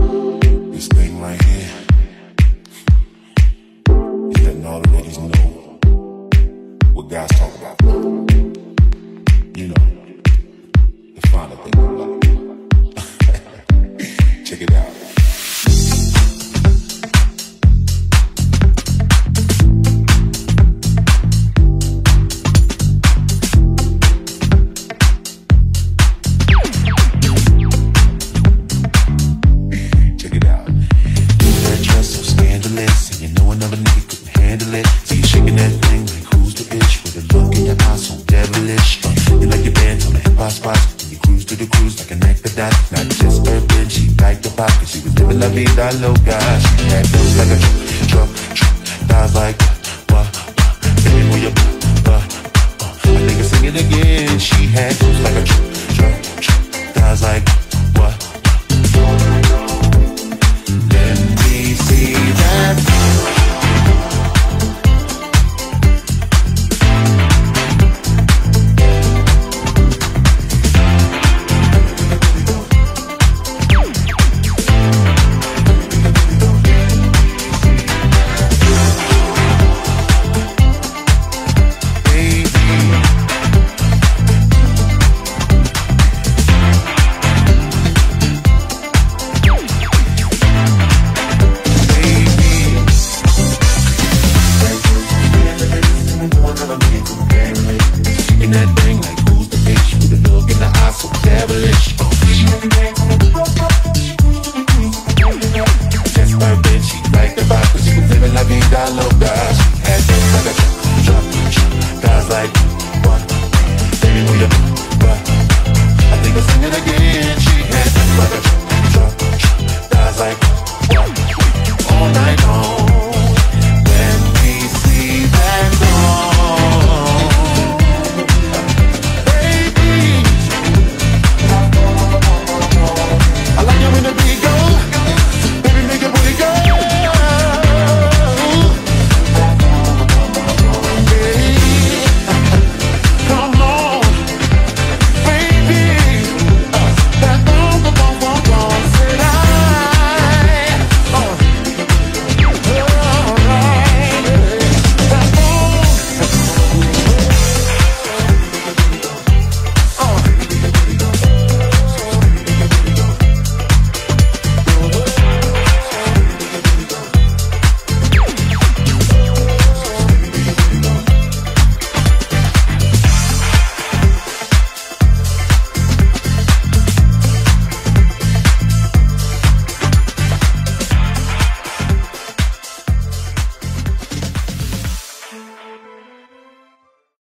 This thing right here is letting all the ladies know what guys talk about. You know, the finer thing in life. Check it out. Obrigado, she had those like a truck, dive like